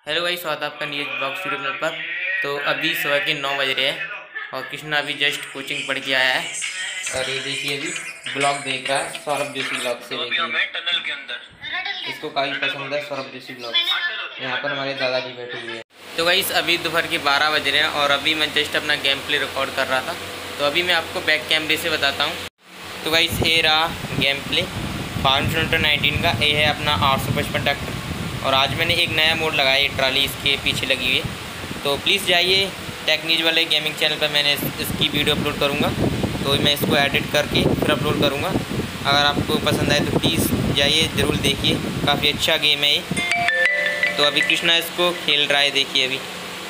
Hello भाई, स्वागत है आपका न्यूज ब्लॉग स्टूडियो चैनल पर। तो अभी सुबह के 9 बज रहे हैं और कृष्णा अभी जस्ट कोचिंग पढ़ के आया है और ये देखिए अभी ब्लॉग देख रहा है सौरभ जोशी ब्लॉग से। देखिए इसको काफ़ी पसंद है सौरभ जोशी ब्लॉग। यहाँ पर हमारे दादाजी बैठे हुए हैं। तो भाई इस दोपहर के 12 बज रहे हैं और अभी मैं जस्ट अपना गेम प्ले रिकॉर्ड कर रहा था। तो अभी मैं आपको बैक कैमरे से बताता हूँ। तो भाई ये रहा गेम प्ले 519 का। ये है अपना 855 ट्रैक्टर और आज मैंने एक नया मोड लगाया है, ट्राली इसके पीछे लगी हुई है। तो प्लीज़ जाइए टेक्नीज वाले गेमिंग चैनल पर, मैंने इसकी वीडियो अपलोड करूँगा। तो मैं इसको एडिट करके फिर अपलोड करूँगा। अगर आपको पसंद आए तो प्लीज़ जाइए ज़रूर देखिए, काफ़ी अच्छा गेम है ये। तो अभी कृष्णा इसको खेल रहा है, देखिए अभी।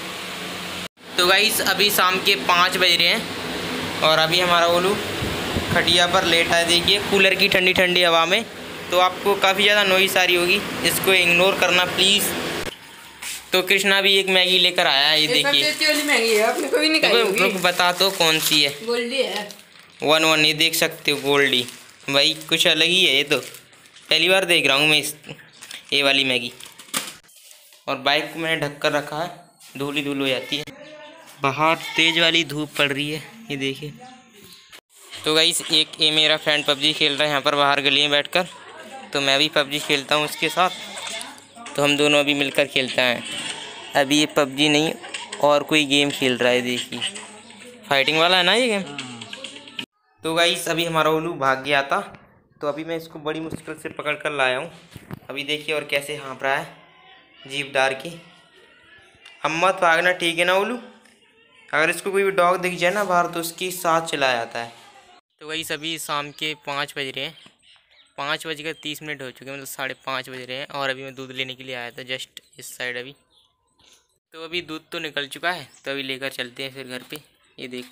तो गाइस अभी शाम के 5 बज रहे हैं और अभी हमारा ओलू खटिया पर लेटा है, देखिए कूलर की ठंडी ठंडी हवा में। तो आपको काफ़ी ज़्यादा नॉइज़ आ रही होगी, इसको इग्नोर करना प्लीज़। तो कृष्णा भी एक मैगी लेकर आया है, ये देखिए। सबसे वाली मैगी है, आपने कभी नहीं खाई होगी। रुक बता तो कौन सी है? गोल्डी है। 1-1 ये देख सकते हो, गोल्डी भाई कुछ अलग ही है ये। तो पहली बार देख रहा हूँ मैं ये वाली मैगी। और बाइक को मैंने ढक कर रखा है, धूल ही धूल हो जाती है। बाहर तेज़ वाली धूप पड़ रही है, ये देखिए। तो गाइस एक ये मेरा फ्रेंड पबजी खेल रहा है यहाँ पर बाहर गली में बैठकर। तो मैं भी पबजी खेलता हूँ उसके साथ, तो हम दोनों अभी मिलकर खेलते हैं। अभी ये पबजी नहीं और कोई गेम खेल रहा है, देखिए फाइटिंग वाला है ना ये गेम। तो गाइस अभी हमारा ओलू भाग गया था, तो अभी मैं इसको बड़ी मुश्किल से पकड़ कर लाया हूँ। अभी देखिए और कैसे हाँफ रहा है जीप डार के। हम मत भागना, ठीक है ना ओलू? अगर इसको कोई भी डॉग दिख जाए ना बाहर तो उसकी साथ चला जाता है। तो वही सभी शाम के 5 बज रहे हैं, 5:30 हो चुके हैं, मतलब 5:30 बज रहे हैं। और अभी मैं दूध लेने के लिए आया था जस्ट इस साइड अभी। तो अभी दूध तो निकल चुका है, तो अभी लेकर चलते हैं फिर घर पे। ये देख।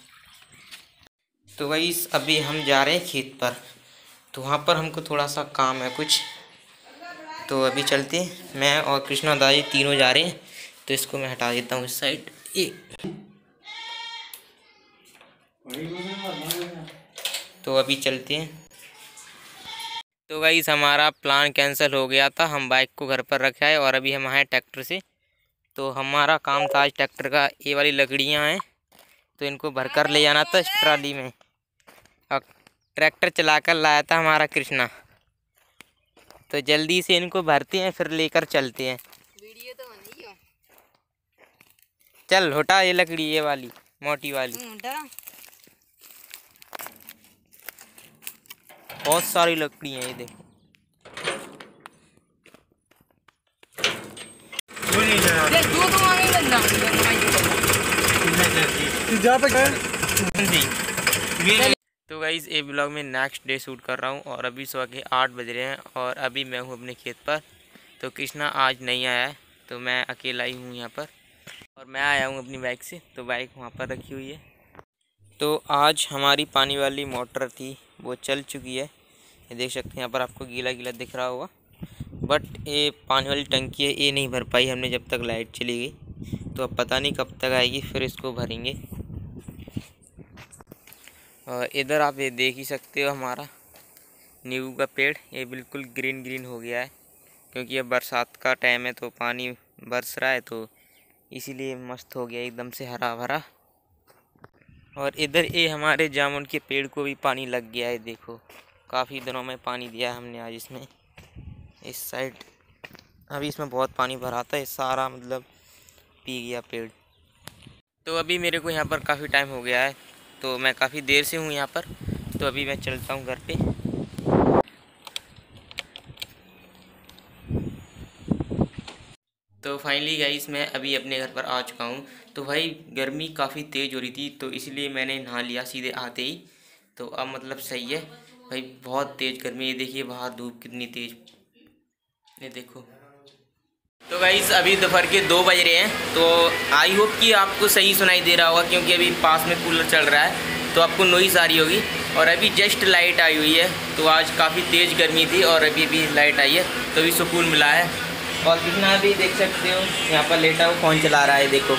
तो वही अभी हम जा रहे हैं खेत पर, तो वहाँ पर हमको थोड़ा सा काम है कुछ, तो अभी चलते हैं। मैं और कृष्णा दादी तीनों जा रहे हैं। तो इसको मैं हटा देता हूँ इस साइड। तो अभी चलते हैं। तो गाइस हमारा प्लान कैंसिल हो गया था, हम बाइक को घर पर रखा है और अभी हम आए ट्रैक्टर से। तो हमारा काम था आज ट्रैक्टर का, ये वाली लकड़ियाँ हैं तो इनको भरकर ले जाना था इस ट्राली में। और ट्रैक्टर चलाकर लाया था हमारा कृष्णा, तो जल्दी से इनको भरते हैं फिर लेकर चलते हैं। वीडियो तो बनी है। चल हटा ये लकड़ी, ये वाली मोटी वाली। बहुत सारी लकड़ी हैं, ये देखो। तो गाइस ये ब्लॉग में नेक्स्ट डे शूट कर रहा हूँ और अभी सुबह के 8 बज रहे हैं और अभी मैं हूँ अपने खेत पर। तो कृष्णा आज नहीं आया है, तो मैं अकेला ही हूँ यहाँ पर और मैं आया हूँ अपनी बाइक से। तो बाइक वहाँ पर रखी हुई है। तो आज हमारी पानी वाली मोटर थी वो चल चुकी है, ये देख सकते हैं। यहाँ पर आपको गीला गीला दिख रहा होगा, बट ये पानी वाली टंकी है, ये नहीं भर पाई हमने जब तक लाइट चली गई। तो अब पता नहीं कब तक आएगी, फिर इसको भरेंगे। और इधर आप ये देख ही सकते हो हमारा नींबू का पेड़, ये बिल्कुल ग्रीन ग्रीन हो गया है क्योंकि अब बरसात का टाइम है तो पानी बरस रहा है, तो इसीलिए मस्त हो गया एकदम से हरा भरा। और इधर ये हमारे जामुन के पेड़ को भी पानी लग गया है, देखो काफ़ी दिनों में पानी दिया है हमने आज इसमें। इस साइड अभी इसमें बहुत पानी भरा था, ये सारा मतलब पी गया पेड़। तो अभी मेरे को यहाँ पर काफ़ी टाइम हो गया है, तो मैं काफ़ी देर से हूँ यहाँ पर। तो अभी मैं चलता हूँ घर पे। तो फाइनली गाइस मैं अभी अपने घर पर आ चुका हूँ। तो भाई गर्मी काफ़ी तेज़ हो रही थी, तो इसलिए मैंने नहा लिया सीधे आते ही। तो अब मतलब सही है भाई, बहुत तेज़ गर्मी। ये देखिए बाहर धूप कितनी तेज़, ये देखो। तो गाइस अभी दोपहर के 2 बज रहे हैं, तो आई होप कि आपको सही सुनाई दे रहा होगा क्योंकि अभी पास में कूलर चल रहा है तो आपको नॉइज़ आ रही होगी। और अभी जस्ट लाइट आई हुई है, तो आज काफ़ी तेज़ गर्मी थी और अभी भी लाइट आई है तो अभी सुकून मिला है। और कितना भी देख सकते हो यहाँ पर लेटा हुआ फ़ोन चला रहा है, देखो।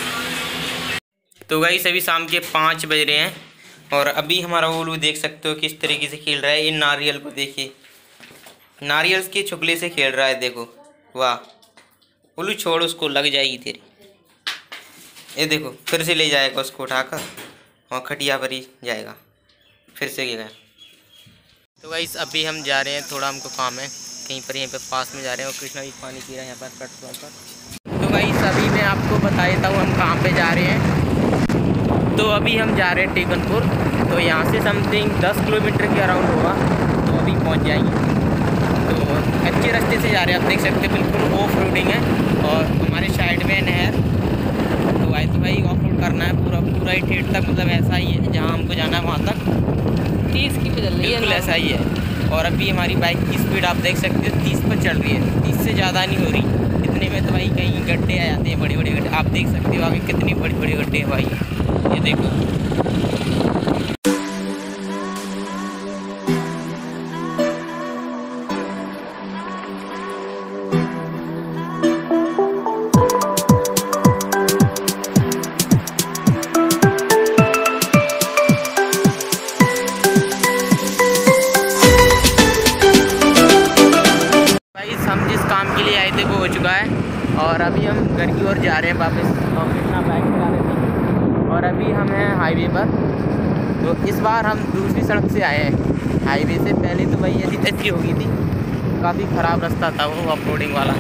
तो गाइस अभी शाम के 5 बज रहे हैं और अभी हमारा ओलू देख सकते हो किस तरीके से खेल रहा है। ये नारियल को देखिए, नारियल के छुकले से खेल रहा है, देखो वाह। उल्लू छोड़, उसको लग जाएगी तेरी। ये देखो फिर से ले जाएगा उसको उठाकर और खटिया पर ही जाएगा, फिर से गया। तो गाइस अभी हम जा रहे हैं, थोड़ा हमको काम है कहीं पर, यहीं पर पास में जा रहे हैं। और कृष्णा भी पानी पी रहा है यहाँ पर पेट्रोल पर। तो गाइस अभी मैं आपको बता देता हूँ हम कहाँ पे जा रहे हैं। तो अभी हम जा रहे हैं टेकनपुर। तो यहाँ से समथिंग 10 किलोमीटर के अराउंड होगा, तो अभी पहुँच जाएंगे। तो अच्छे रास्ते से जा रहे हैं, आप देख सकते हैं बिल्कुल ऑफ रोडिंग है और हमारे साइड में नहर। तो भाई ऑफ रोड करना है पूरा ही ठेठ तक, मतलब ऐसा ही है जहाँ हमको जाना है वहाँ तक 30 की पे चल रही है, बिल्कुल ऐसा ही है। और अभी हमारी बाइक की स्पीड आप देख सकते हो 30 पर चल रही है, 30 से ज़्यादा नहीं हो रही। इतने में तो भाई कहीं गड्ढे आ जाते हैं, बड़े बड़े गड्ढे आप देख सकते हो आगे कितनी बड़ी बड़ी गड्ढे हैं भाई, ये देखो। हम जिस काम के लिए आए थे वो हो चुका है और अभी हम घर की ओर जा रहे हैं वापस। और कृष्णा बाइक चला रहे थे और अभी हम हैं हाईवे पर। तो इस बार हम दूसरी सड़क से आए हैं हाईवे से। पहले तो भाई ऐसी तैसी हो गई थी, काफ़ी ख़राब रास्ता था वो ऑफ रोडिंग वाला।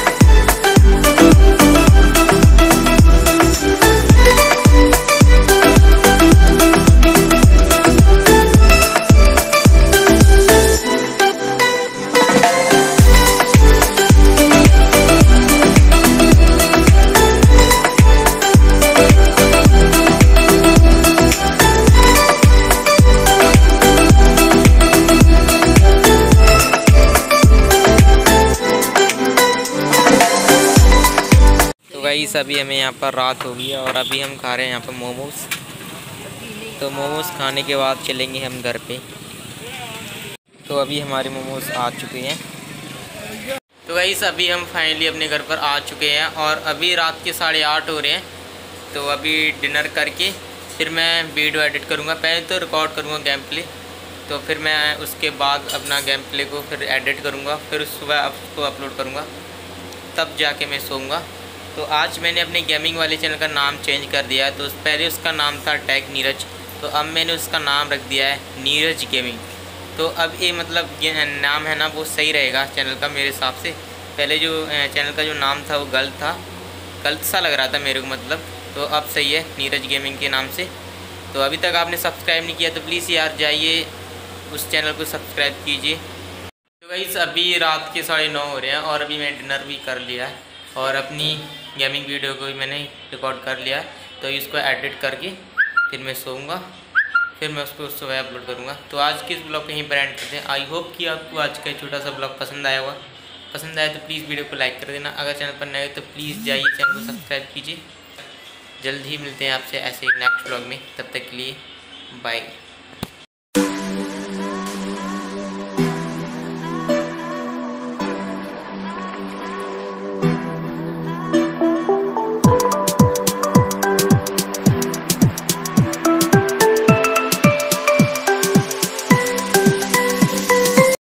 गाइस अभी हमें यहाँ पर रात हो गई है और अभी हम खा रहे हैं यहाँ पर मोमोज। तो मोमोज खाने के बाद चलेंगे हम घर पे। तो अभी हमारे मोमोज आ चुके हैं। तो गाइस अभी हम फाइनली अपने घर पर आ चुके हैं और अभी रात के 8:30 हो रहे हैं। तो अभी डिनर करके फिर मैं वीडियो एडिट करूँगा। पहले तो रिकॉर्ड करूँगा गेम प्ले, तो फिर मैं उसके बाद अपना गेम प्ले को फिर एडिट करूँगा, फिर सुबह उसको अपलोड करूँगा, तब जाके मैं सोऊंगा। तो आज मैंने अपने गेमिंग वाले चैनल का नाम चेंज कर दिया है। तो पहले उसका नाम था टैग नीरज, तो अब मैंने उसका नाम रख दिया है नीरज गेमिंग। तो अब ये मतलब नाम है ना वो सही रहेगा चैनल का मेरे हिसाब से। पहले जो चैनल का जो नाम था वो गलत सा लग रहा था मेरे को मतलब, तो अब सही है नीरज गेमिंग के नाम से। तो अभी तक आपने सब्सक्राइब नहीं किया तो प्लीज़ यार जाइए उस चैनल को सब्सक्राइब कीजिए। तो गाइस अभी रात के 9:30 हो रहे हैं और अभी मैं डिनर भी कर लिया है और अपनी गेमिंग वीडियो को भी मैंने रिकॉर्ड कर लिया है। तो इसको एडिट करके फिर मैं सोऊंगा, फिर मैं उसको सुबह अपलोड करूँगा। तो आज के इस ब्लॉग को यहीं पर एंड करते हैं। आई होप कि आपको आज का छोटा सा ब्लॉग पसंद आया होगा। पसंद आए तो प्लीज़ वीडियो को लाइक कर देना। अगर चैनल पर नए हो तो प्लीज़ जाइए चैनल को सब्सक्राइब कीजिए। जल्द ही मिलते हैं आपसे ऐसे एक नेक्स्ट ब्लॉग में, तब तक के लिए बाय।